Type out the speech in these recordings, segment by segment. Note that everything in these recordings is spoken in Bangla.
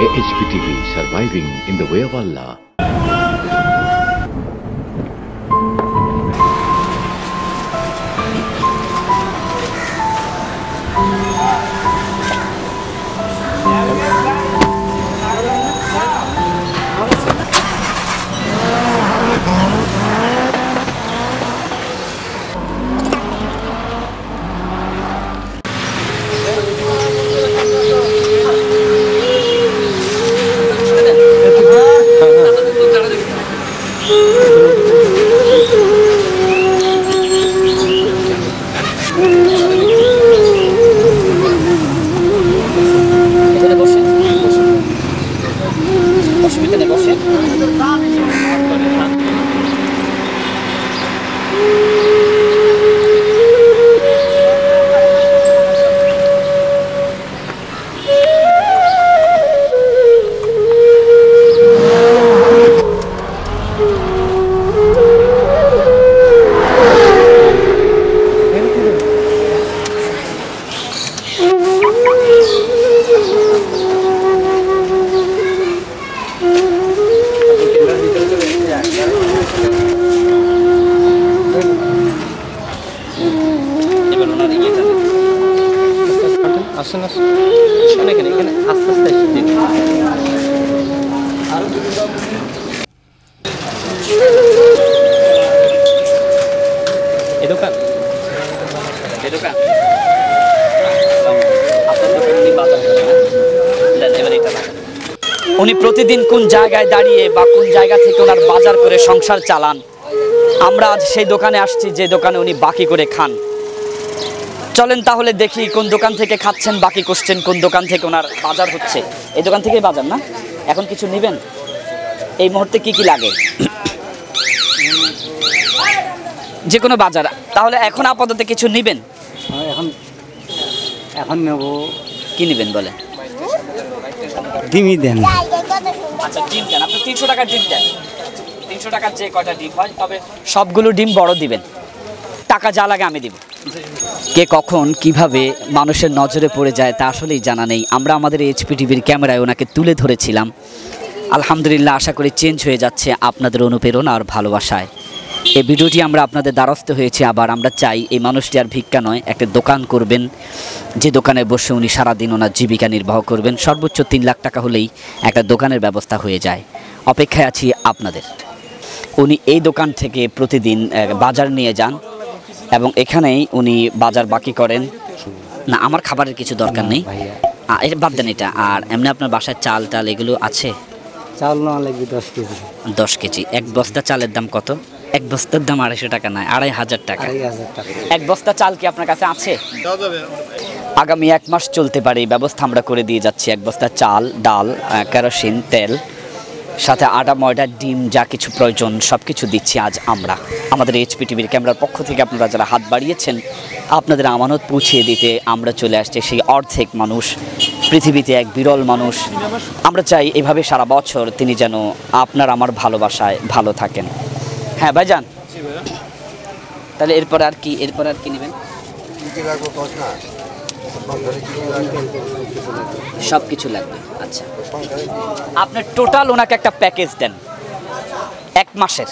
HPTV, surviving in the way of Allah. উনি প্রতিদিন কোন জায়গায় দাঁড়িয়ে বা কোন জায়গা থেকে ওনার বাজার করে সংসার চালান। আমরা আজ সেই দোকানে আসছি যে দোকানে উনি বাকি করে খান। চলেন তাহলে দেখি কোন দোকান থেকে খাচ্ছেন, বাকি করছেন, কোন দোকান থেকে ওনার বাজার হচ্ছে। এই দোকান থেকেই বাজার না? এখন কিছু নেবেন? এই মুহূর্তে কি কি লাগে? যে কোনো বাজার। তাহলে এখন আপাতত কিছু নেবেন? এখন নেব। কি নেবেন বলে? ডিমই দেন। আচ্ছা ডিম দেন। আপনি 300 টাকার ডিম দেন। 300 টাকার যে কয়টা ডিম হয়, তবে সবগুলো ডিম বড় দিবেন। টাকা যা লাগে আমি দিব। কে কখন কিভাবে মানুষের নজরে পড়ে যায় তা আসলেই জানা নেই। আমরা আমাদের HPTVর ক্যামেরায় ওনাকে তুলে ধরেছিলাম। আলহামদুলিল্লাহ, আশা করি চেঞ্জ হয়ে যাচ্ছে আপনাদের অনুপ্রেরণা আর ভালোবাসায়। এই ভিডিওটি আমরা আপনাদের দ্বারস্থ হয়েছি। আবার আমরা চাই এই মানুষটি আর ভিক্ষা নয়, একটা দোকান করবেন, যে দোকানে বসে উনি সারাদিন ওনার জীবিকা নির্বাহ করবেন। সর্বোচ্চ 3 লাখ টাকা হলেই একটা দোকানের ব্যবস্থা হয়ে যায়। অপেক্ষায় আছি আপনাদের। উনি এই দোকান থেকে প্রতিদিন বাজার নিয়ে যান এবং এখানেই উনি বাজার বাকি করেন। না, আমার খাবারের কিছু দরকার নেই, এটা বাদ দেন এটা। আর এমনি আপনার বাসায় চাল টাল এগুলো আছে? চাল না লাগবে 10 কেজি। 10 কেজি। এক বস্তা চালের দাম কত? এক বস্তার দাম 250 টাকা নয়, 2500 টাকা। 2500 টাকা। এক বস্তা চাল কি আপনার কাছে আছে? আগামী 1 মাস চলতে পারে এই ব্যবস্থা আমরা করে দিয়ে যাচ্ছি। এক বস্তা চাল, ডাল, কেরোসিন তেল, সাথে আটা, ময়দা, ডিম, যা কিছু প্রয়োজন সব কিছু দিচ্ছি আজ আমরা। আমাদের HPTVর ক্যামেরার পক্ষ থেকে আপনারা যারা হাত বাড়িয়েছেন, আপনাদের আমানত পৌঁছিয়ে দিতে আমরা চলে আসছি। সেই অর্ধেক মানুষ, পৃথিবীতে এক বিরল মানুষ। আমরা চাই এভাবে সারা বছর তিনি যেন আপনার আমার ভালোবাসায় ভালো থাকেন। হ্যাঁ ভাইজান, তাহলে এরপর আর কি নেবেন? সব কিছু লাগবে। আচ্ছা, আপনার টোটাল ওনাকে একটা প্যাকেজ দেন 1 মাসের।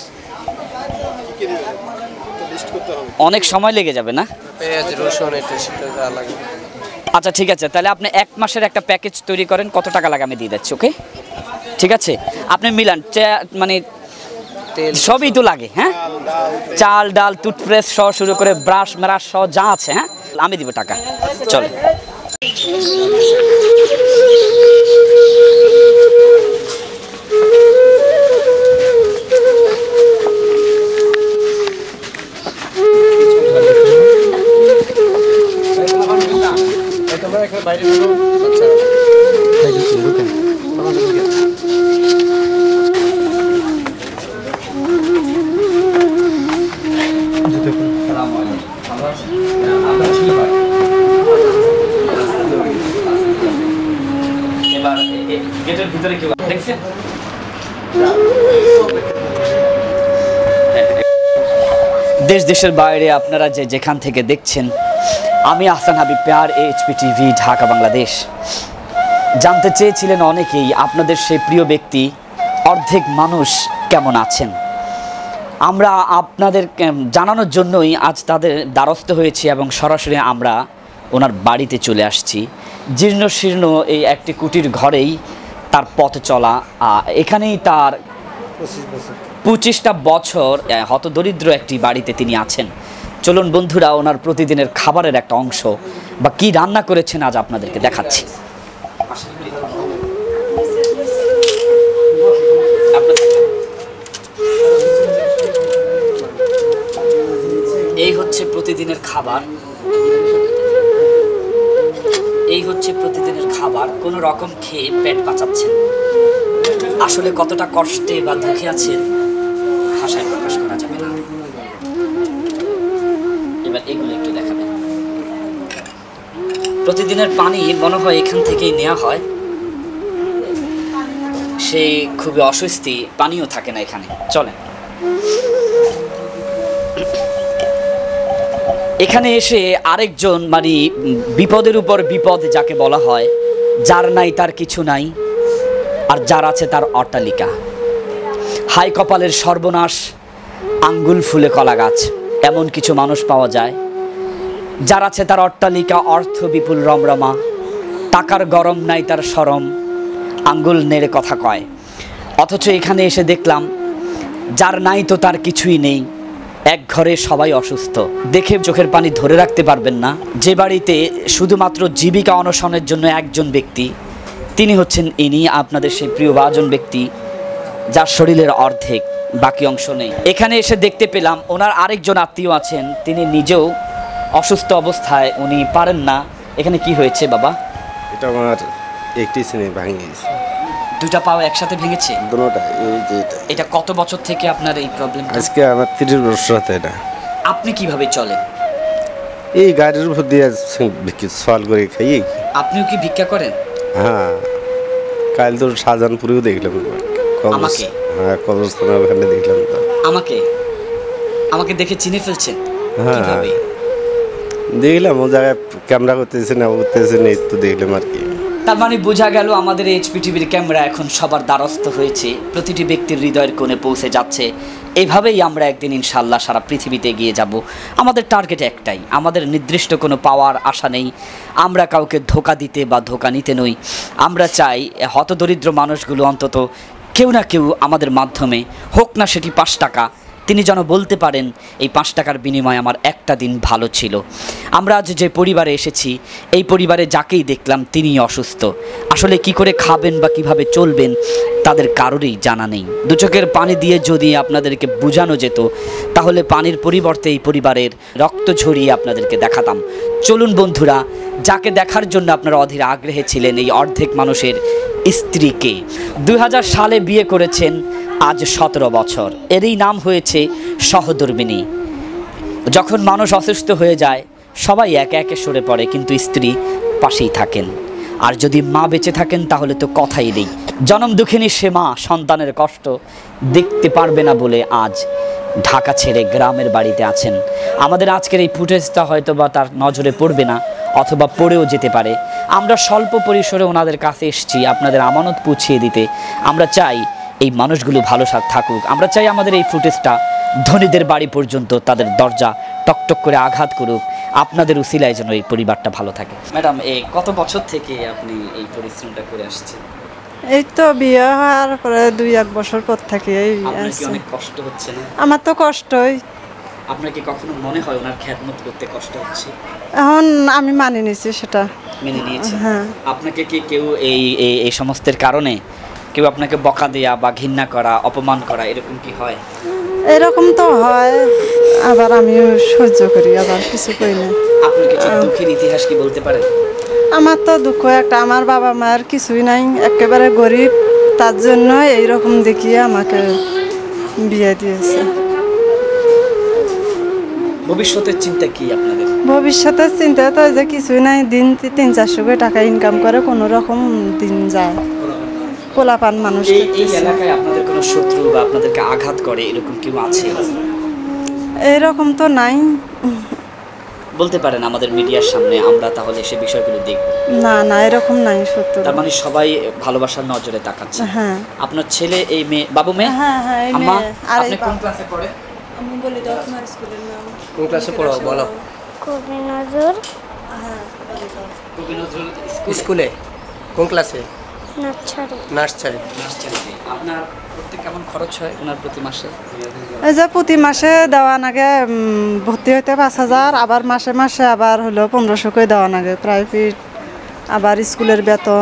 অনেক সময় লেগে যাবে না? আচ্ছা ঠিক আছে, তাহলে আপনি 1 মাসের একটা প্যাকেজ তৈরি করেন। কত টাকা লাগে আমি দিয়ে দিচ্ছি। ওকে ঠিক আছে, আপনি মিলান। মানে সবই তো লাগে। হ্যাঁ, চাল ডাল টুথপেস্ট সহ শুরু করে ব্রাশ মেরাশ সহ যা আছে, হ্যাঁ আমি দিব টাকা। চলে গেটের ভিতরে কেউ দেখছেন? দেশ দেশের বাইরে আপনারা যেখান থেকে দেখছেন, আমি আহসান হাবিব, পেয়ার HPTV, ঢাকা, বাংলাদেশ। জানতে চেয়েছিলেন অনেকেই আপনাদের সেই প্রিয় ব্যক্তি অর্ধেক মানুষ কেমন আছেন। আমরা আপনাদের জানানোর জন্যই আজ তাদের দ্বারস্থ হয়েছি এবং সরাসরি আমরা ওনার বাড়িতে চলে আসছি। জীর্ণ শীর্ণ এই একটি কুটির ঘরেই তার পথ চলা, এখানেই তার 25টা বছর হতদরিদ্র একটি বাড়িতে তিনি আছেন। চলুন বন্ধুরা, ওনার প্রতিদিনের খাবারের একটা অংশ বা কি রান্না করেছেন আজ আপনাদেরকে দেখাচ্ছি। এই হচ্ছে প্রতিদিনের খাবার, এই হচ্ছে প্রতিদিনের খাবার। কোনো রকম খেয়ে পেট বাঁচাচ্ছেন। আসলে কতটা কষ্টে বা দুঃখে আছেন ভাষায় প্রকাশ করা যাবে না। এবার এগুলো একটু দেখাবেন। প্রতিদিনের পানি মনে হয় এখান থেকেই নেওয়া হয়। সেই খুবই অস্বস্তি, পানিও থাকে না এখানে। চলেন, এখানে এসে আরেকজন মানে বিপদের উপর বিপদ যাকে বলা হয়, যার নাই তার কিছু নাই, আর যার আছে তার অট্টালিকা। হাই কপালের সর্বনাশ, আঙ্গুল ফুলে কলা গাছ, এমন কিছু মানুষ পাওয়া যায়। যার আছে তার অট্টালিকা, অর্থ বিপুল রমরমা, টাকার গরম নাই তার শরম, আঙ্গুল নেড়ে কথা কয়। অথচ এখানে এসে দেখলাম যার নাই তো তার কিছুই নেই, এক ঘরে সবাই অসুস্থ। দেখে চোখের পানি ধরে রাখতে পারবেন না। যে বাড়িতে শুধুমাত্র জীবিকা অনশনের জন্য একজন ব্যক্তি, তিনি হচ্ছেন ইনি আপনাদের সেই প্রিয় ভাজন ব্যক্তি, যার শরীরের অর্ধেক, বাকি অংশ নেই। এখানে এসে দেখতে পেলাম ওনার আরেকজন আত্মীয় আছেন, তিনি নিজেও অসুস্থ অবস্থায়, উনি পারেন না। এখানে কি হয়েছে বাবা? এটা আমার একটি শ্রেণী ভাঙে গেছে। দুটা পাও একসাথে ভেঙেছে? দুটোটা। এই যে এটা কত বছর থেকে আপনার এই প্রবলেম? আজকে আমার 30 বছর হতে। এটা আপনি কিভাবে চলেন? এই গাড়ির উপর দিয়ে সওয়াল করে খাই। আপনিও কি ভিক্ষা করেন? হ্যাঁ, কাল তো শাহজাহানপুরেও দেখলাম। আমাকে? হ্যাঁ, কবরস্থানের ওখানে দেখলাম। তো আমাকে দেখে চিনে ফেলছেন? হ্যাঁ, কিভাবে দেখলাম ও জায়গায় ক্যামেরা করতেছে না, করতেছে না, তো দেখলাম আর কি। তার মানে বোঝা গেল আমাদের এইচপি টিভির ক্যামেরা এখন সবার দ্বারস্থ হয়েছে, প্রতিটি ব্যক্তির হৃদয়ের কোণে পৌঁছে যাচ্ছে। এভাবেই আমরা একদিন ইনশাল্লাহ সারা পৃথিবীতে এগিয়ে যাব। আমাদের টার্গেট একটাই, আমাদের নির্দিষ্ট কোনো পাওয়ার আশা নেই। আমরা কাউকে ধোঁকা দিতে বা ধোঁকা নিতে নই। আমরা চাই হতদরিদ্র মানুষগুলো অন্তত কেউ না কেউ আমাদের মাধ্যমে, হোক না সেটি 5 টাকা, তিনি যেন বলতে পারেন এই 5 টাকার বিনিময়ে আমার একটা দিন ভালো ছিল। আমরা আজ যে পরিবারে এসেছি, এই পরিবারে যাকেই দেখলাম তিনি অসুস্থ। আসলে কি করে খাবেন বা কিভাবে চলবেন তাদের কারোরই জানা নেই। দু চোখের পানি দিয়ে যদি আপনাদেরকে বোঝানো যেত, তাহলে পানির পরিবর্তে এই পরিবারের রক্ত ঝরিয়ে আপনাদেরকে দেখাতাম। চলুন বন্ধুরা, যাকে দেখার জন্য আপনারা অধীর আগ্রহে ছিলেন, এই অর্ধেক মানুষের স্ত্রীকে 2000 সালে বিয়ে করেছেন, আজ 17 বছর। এরই নাম হয়েছে সহধর্মিণী। যখন মানুষ অসুস্থ হয়ে যায় সবাই একে একে সরে পড়ে, কিন্তু স্ত্রী পাশেই থাকেন। আর যদি মা বেঁচে থাকেন তাহলে তো কথাই নেই। জনম দুঃখিনী সে মা সন্তানের কষ্ট দেখতে পারবে না বলে আজ ঢাকা ছেড়ে গ্রামের বাড়িতে আছেন। আমাদের আজকের এই ফুটেজটা হয়তো বা তার নজরে পড়বে না, অথবা পড়েও যেতে পারে। আমরা স্বল্প পরিসরে ওনাদের কাছে এসেছি আপনাদের আমানত পৌঁছিয়ে দিতে। আমরা চাই এই মানুষগুলো ভালো থাকুক। আমরা চাই আমাদের এই ফুটেজটা ধনীদের বাড়ি পর্যন্ত তাদের দরজা টকটক করে আঘাত করুক। আপনাদের উসিলায় যেন এই পরিবারটা ভালো থাকে। ম্যাডাম, এই কত বছর থেকে আপনি এই পরিশ্রমটা করে আসছেন? এই তো বিয়ে হওয়ার পরে 2-1 বছর পর থেকে আপনার কি অনেক কষ্ট হচ্ছে না? আমার তো কষ্টই। আপনার কি কখনো মনে হয় ওনার খেদমত করতে কষ্ট হচ্ছে? এখন আমি মানি নিছি, সেটা মেনে নিয়েছে। হ্যাঁ। আপনাকে কি কেউ এই সমস্তের কারণে কেউ আপনাকে বকা দেয়া বা ঘৃণা করা, অপমান করা, এরকম কি হয়? এরকম তো হয়, আবার আমিও সহ্য করি, আবার কিছু করি না। আপনি কিছু দুঃখের ইতিহাস কি বলতে পারেন? আমার তো দুঃখ একটা, আমার বাবা মায়ের কিছুই নাই, একেবারে গরিব, তার জন্য এইরকম দেখিয়ে আমাকে বিয়ে দিয়েছে। ভবিষ্যতের চিন্তা কি আপনাদের? ভবিষ্যতের চিন্তা তো যে কিছুই নাই, দিন 300-400 করে টাকা ইনকাম করে কোনো রকম দিন যায়। পোলাপান মানুষ। এই এলাকায় আপনাদের কোনো শত্রু বা আপনাদেরকে আঘাত করে এরকম কেউ আছে? এরকম তো নাই। বলতে পারেন আমাদের মিডিয়ার সামনে, আমরা তাহলে সে বিষয়গুলো দেখব। না না এরকম নাই সত্য। তার মানে সবাই ভালোবাসার নজরে তাকাচ্ছে। হ্যাঁ আপনার ছেলে এই মেয়ে, বাবু মেয়ে? হ্যাঁ হ্যাঁ এই আম্মা, মেয়ে। আর আপনি এই কোন ক্লাসে পড়ে? আমি বলি দাও তোমার স্কুলের নাম। কোন ক্লাসে পড়ো বলো? কবি নজর কবি নজরুল স্কুলে কোন ক্লাসে? Nursery nursery. নার্সারিতে। আপনার প্রতি কেমন খরচ হয় ওনার প্রতি মাসে? এই যে প্রতি মাসে দেওয়া নাগে ভর্তি হইতে 5,000, আবার মাসে মাসে আবার হলো 1500 করে দেওয়া নাগে প্রাইভেট, আবার স্কুলের বেতন,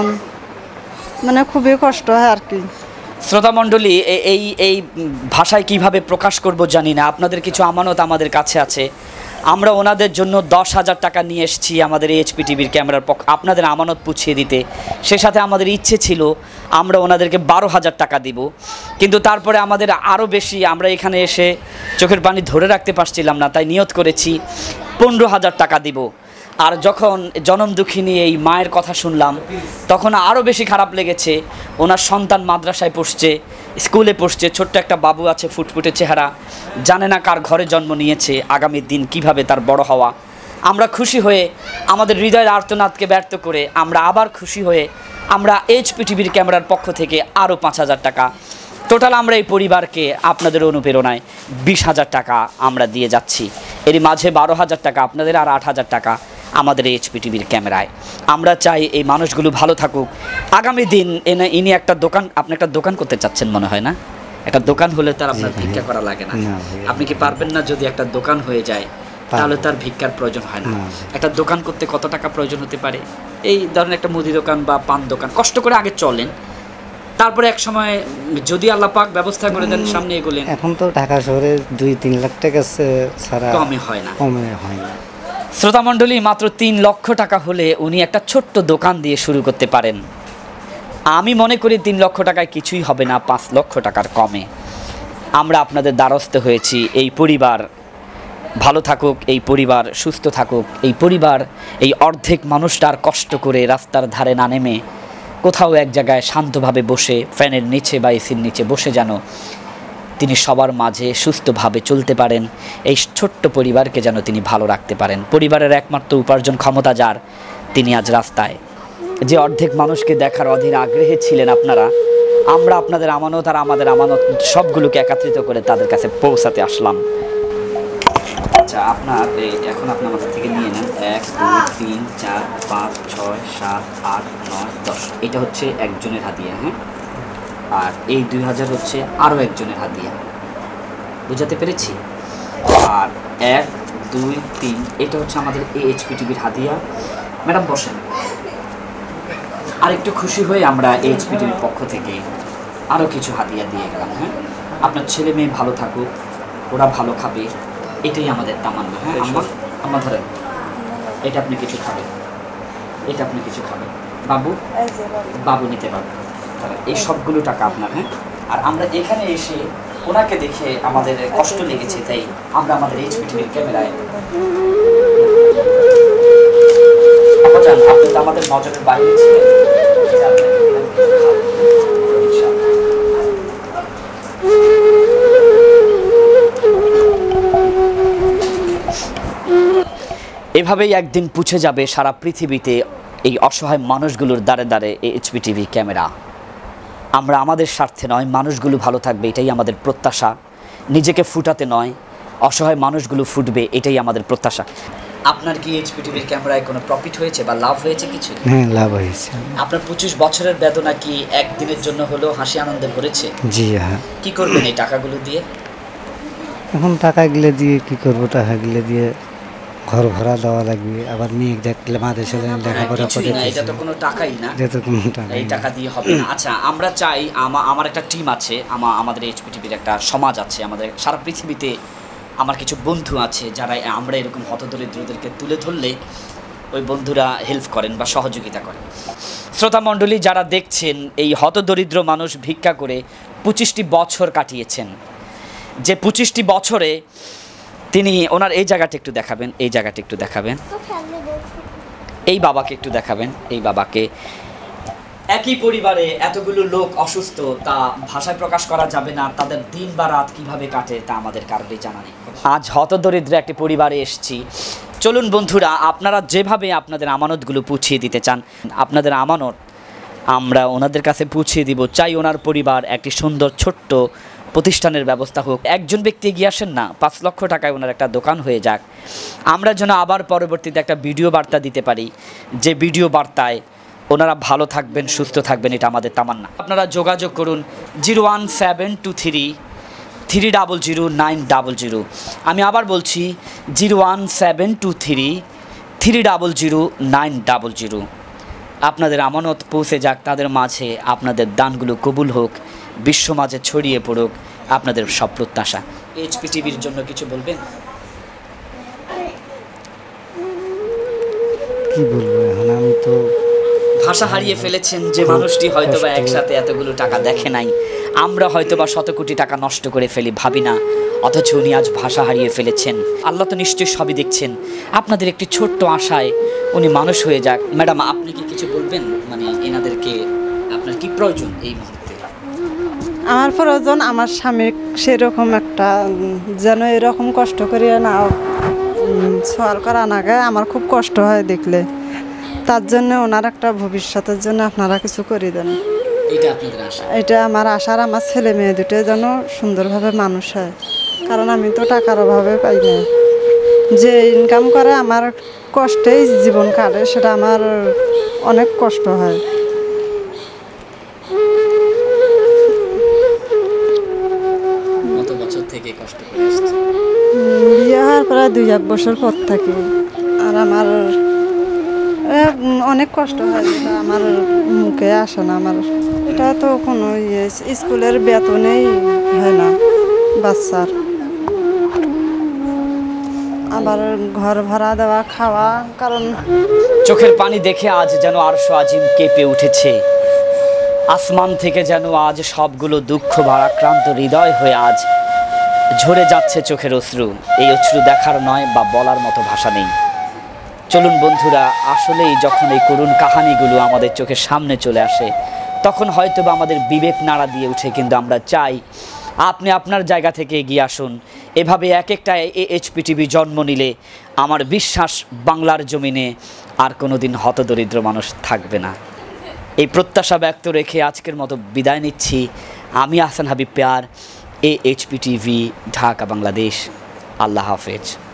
মানে খুবই কষ্ট হয় আর কি। শ্রোতা মণ্ডলী, এই এই ভাষায় কিভাবে প্রকাশ করব জানি না। আপনাদের কিছু আমানত আমাদের কাছে আছে। আমরা ওনাদের জন্য 10,000 টাকা নিয়ে এসেছি আমাদের এইচপি টিভির ক্যামেরার আপনাদের আমানত পুছিয়ে দিতে। সে সাথে আমাদের ইচ্ছে ছিল আমরা ওনাদেরকে 12,000 টাকা দিব, কিন্তু তারপরে আমাদের আরও বেশি, আমরা এখানে এসে চোখের পানি ধরে রাখতে পারছিলাম না, তাই নিয়ত করেছি 15,000 টাকা দিব। আর যখন জনম দুঃখিনী এই মায়ের কথা শুনলাম তখন আরও বেশি খারাপ লেগেছে। ওনার সন্তান মাদ্রাসায় পড়ছে, স্কুলে পড়ছে, ছোট্ট একটা বাবু আছে, ফুটফুটে চেহারা, জানে না কার ঘরে জন্ম নিয়েছে, আগামী দিন কিভাবে তার বড় হওয়া। আমরা খুশি হয়ে আমাদের হৃদয়ের আর্তনাদকে ব্যর্থ করে আমরা আবার খুশি হয়ে আমরা এইচপি টিভির ক্যামেরার পক্ষ থেকে আরও 5,000 টাকা, টোটাল আমরা এই পরিবারকে আপনাদের অনুপ্রেরণায় 20,000 টাকা আমরা দিয়ে যাচ্ছি। এর মাঝে 12,000 টাকা আপনাদের আর 8,000 টাকা আমাদের এইচপি টিভির ক্যামেরায়। আমরা চাই এই মানুষগুলো ভালো থাকুক। আগামী দিন ইনি একটা দোকান, আপনি একটা দোকান করতে চাচ্ছেন মনে হয় না? একটা দোকান হলে তার আপনার ভিক্ষা করা লাগে না। আপনি কি পারবেন না? যদি একটা দোকান হয়ে যায় তাহলে তার ভিক্ষার প্রয়োজন হয় না। একটা দোকান করতে কত টাকা প্রয়োজন হতে পারে? এই ধরেন একটা মুদি দোকান বা পান দোকান, কষ্ট করে আগে চলেন, তারপরে এক সময় যদি আল্লাহ পাক ব্যবস্থা করে দেন সামনে এগোলেন। এখন তো ঢাকা শহরে 2-3 লাখ টাকা ছাড়া কমে হয় না। হয় না। শ্রোতা মণ্ডলী, মাত্র 3 লক্ষ টাকা হলে উনি একটা ছোট্ট দোকান দিয়ে শুরু করতে পারেন। আমি মনে করি 3 লক্ষ টাকায় কিছুই হবে না, 5 লক্ষ টাকার কমে। আমরা আপনাদের দ্বারস্থ হয়েছি। এই পরিবার ভালো থাকুক, এই পরিবার সুস্থ থাকুক, এই পরিবার এই অর্ধেক মানুষটার কষ্ট করে রাস্তার ধারে না নেমে কোথাও এক জায়গায় শান্তভাবে বসে ফ্যানের নিচে বা এসির নিচে বসে যেন তিনি সবার মাঝে সুস্থভাবে চলতে পারেন। এই ছোট্ট পরিবারকে যেন তিনি ভালো রাখতে পারেন। পরিবারের একমাত্র উপার্জন ক্ষমতা যার, তিনি আজ রাস্তায়। যে অর্ধেক মানুষকে দেখার অধীর আগ্রহে ছিলেন আপনারা, আমরা আপনাদের আমানত আর আমাদের আমানত সবগুলোকে একত্রিত করে তাদের কাছে পৌঁছাতে আসলাম। আচ্ছা, আপনার এখন আপনি আমাদের থেকে নিয়ে নেন 1, 2, 3, 4, 5, 6, 7, 8, 9, 10। এটা হচ্ছে একজনের হাদিয়া, হ্যাঁ? আর এই 2,000 হচ্ছে আরও একজনের হাদিয়া। বুঝাতে পেরেছি? আর 1, 2, 3 এটা হচ্ছে আমাদের এইচপি টিভির হাদিয়া। ম্যাডাম বসেন। আর একটু খুশি হয়ে আমরা এইচপি টিভির পক্ষ থেকে আরও কিছু হাদিয়া দিয়ে গেলাম। হ্যাঁ, আপনার ছেলে মেয়ে ভালো থাকুক, ওরা ভালো খাবে, এটাই আমাদের তামান্না। হ্যাঁ, আমার ধরেন এটা আপনি কিছু খাবেন, এটা আপনি কিছু খাবেন, বাবু বাবু নিতে পারবেন। এই সবগুলো টাকা আপনার। হ্যাঁ, আর আমরা এখানে এসে ওনাকে দেখে আমাদের কষ্ট লেগেছে, তাই আমরা আমাদের এইচপি টিভির ক্যামেরায় আপনি তো আমাদের নজরের বাইরে ছিলেন। এভাবেই একদিন পুছে যাবে সারা পৃথিবীতে এই অসহায় মানুষগুলোর দ্বারে দ্বারে এইচপি টিভি ক্যামেরা। আমরা আমাদের স্বার্থে নয়, মানুষগুলো ভালো থাকবে এটাই আমাদের প্রত্যাশা। নিজেকে ফুটাতে নয়, অসহায় মানুষগুলো ফুটবে এটাই আমাদের প্রত্যাশা। আপনার কি এইচপি টিভির ক্যামেরায় কোনো প্রফিট হয়েছে বা লাভ হয়েছে কিছু? হ্যাঁ, লাভ হয়েছে। আপনার 25 বছরের বেদনা কি একদিনের জন্য হলেও হাসি আনন্দে ভরেছে? জি হ্যাঁ। কি করবেন এই টাকাগুলো দিয়ে? এখন টাকাগুলো দিয়ে কি করবো? টাকাগুলো দিয়ে ঘর ভাড়া দেওয়া লাগবে, আবার মেয়ে দেখলে মাদের সাথে লেখাপড়া করে। এটা তো কোনো টাকাই না, এটা তো কোনো টাকা, এই টাকা দিয়ে হবে না। আচ্ছা, আমরা চাই আমার একটা টিম আছে, আমাদের এইচপি টিভির একটা সমাজ আছে, আমাদের সারা পৃথিবীতে আমার কিছু বন্ধু আছে যারা আমরা এরকম হতদরিদ্রদেরকে তুলে ধরলে ওই বন্ধুরা হেল্প করেন বা সহযোগিতা করেন। শ্রোতা মণ্ডলী, যারা দেখছেন এই হতদরিদ্র মানুষ ভিক্ষা করে 25টি বছর কাটিয়েছেন। যে 25টি বছরে তিনি ওনার এই জায়গাটা একটু দেখাবেন, এই জায়গাটা একটু দেখাবেন, এই বাবাকে একটু দেখাবেন। এই বাবাকে একই পরিবারে এতগুলো লোক অসুস্থ, তা ভাষায় প্রকাশ করা যাবে না। তাদের দিন বা রাত কিভাবে কাটে তা আমাদের কারোরই জানা নেই। আজ হতদরিদ্র একটি পরিবারে এসেছি, চলুন বন্ধুরা, আপনারা যেভাবে আপনাদের আমানতগুলো পৌঁছিয়ে দিতে চান, আপনাদের আমানত আমরা ওনাদের কাছে পৌঁছিয়ে দিব। চাই ওনার পরিবার একটি সুন্দর ছোট্ট প্রতিষ্ঠানের ব্যবস্থা হোক। একজন ব্যক্তি এগিয়ে আসেন না, 5 লক্ষ টাকায় ওনার একটা দোকান হয়ে যাক। আমরা যেন আবার পরবর্তীতে একটা ভিডিও বার্তা দিতে পারি, যে ভিডিও বার্তায় ওনারা ভালো থাকবেন, সুস্থ থাকবেন, এটা আমাদের তামান্না। আপনারা যোগাযোগ করুন 01723 3000900। আমি আবার বলছি 01723 3000900। আপনাদের আমানত পৌঁছে যাক তাদের মাঝে, আপনাদের দানগুলো কবুল হোক, বিশ্ব মাঝে ছড়িয়ে পড়ুক আপনাদের সব প্রত্যাশা। এইচপি টিভির জন্য কিছু বলবেন? কি বলবো এখন, আমি তো ভাষা হারিয়ে ফেলেছেন। যে মানুষটি হয়তোবা একসাথে এতগুলো টাকা দেখে নাই, আমরা হয়তোবা শত কোটি টাকা নষ্ট করে ফেলি, ভাবি না, অথচ উনি আজ ভাষা হারিয়ে ফেলেছেন। আল্লাহ তো নিশ্চয়ই সবই দেখছেন। আপনাদের একটি ছোট্ট আশায় উনি মানুষ হয়ে যাক। ম্যাডাম, আপনি কি কিছু বলবেন? মানে এনাদেরকে আপনার কি প্রয়োজন এই মুহূর্তে? আমার প্রয়োজন আমার স্বামী সেরকম একটা যেন এরকম কষ্ট করিয়া না সওয়াল করা না গায়। আমার খুব কষ্ট হয় দেখলে। তার জন্য ওনার একটা ভবিষ্যতের জন্য আপনারা কিছু করে দেন, এটা আপনাদের আশা? এটা আমার আশার। আমার ছেলে মেয়ে দুটো যেন সুন্দরভাবে মানুষ হয়, কারণ আমি তো টাকার অভাবে পাই না। যে ইনকাম করে আমার কষ্টেই জীবন কাটে, সেটা আমার অনেক কষ্ট হয়। কত বছর থেকে কষ্ট করে আসছে? বিয়ে হওয়ার প্রায় 2-1 বছর পর থাকি। আর আমার অনেক কষ্ট হয়, যেটা আমার মুখে আসে না। আমার এটা তো কোনো স্কুলের বেতনেই হয় না বাচ্চার, আবার ঘর ভাড়া দেওয়া, খাওয়া। কারণ চোখের পানি দেখে আজ যেন আরশ আজিম কেঁপে উঠেছে। আসমান থেকে যেন আজ সবগুলো দুঃখ ভারাক্রান্ত হৃদয় হয়ে আজ ঝরে যাচ্ছে চোখের অশ্রু। এই অশ্রু দেখার নয় বা বলার মতো ভাষা নেই। চলুন বন্ধুরা, আসলেই যখন এই করুণ কাহিনীগুলো আমাদের চোখের সামনে চলে আসে, তখন হয়তো বা আমাদের বিবেক নাড়া দিয়ে উঠে। কিন্তু আমরা চাই আপনি আপনার জায়গা থেকে এগিয়ে আসুন। এভাবে এক একটা এইচপি টিভি জন্ম নিলে আমার বিশ্বাস বাংলার জমিনে আর কোনোদিন হতদরিদ্র মানুষ থাকবে না। এই প্রত্যাশা ব্যক্ত রেখে আজকের মতো বিদায় নিচ্ছি। আমি আহসান হাবিব পেয়ার, এইচপি টিভি, ঢাকা, বাংলাদেশ। আল্লাহ হাফেজ।